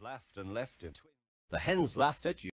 laughed and left him. The hens laughed at you.